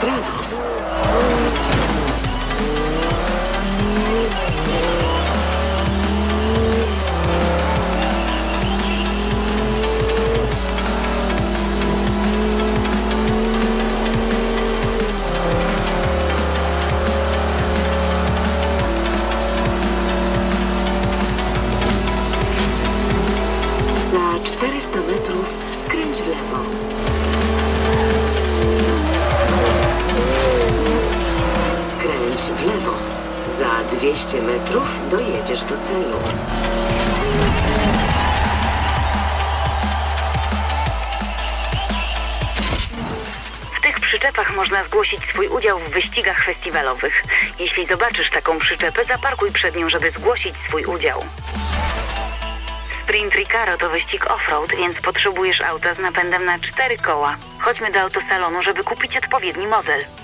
prawo. Za 400 metrów skręć w lewo. Skręć w lewo. Za 200 metrów dojedziesz do celu. W tych przyczepach można zgłosić swój udział w wyścigach festiwalowych. Jeśli zobaczysz taką przyczepę, zaparkuj przed nią, żeby zgłosić swój udział. Sprint Recaro to wyścig off-road, więc potrzebujesz auta z napędem na 4 koła. Chodźmy do autosalonu, żeby kupić odpowiedni model.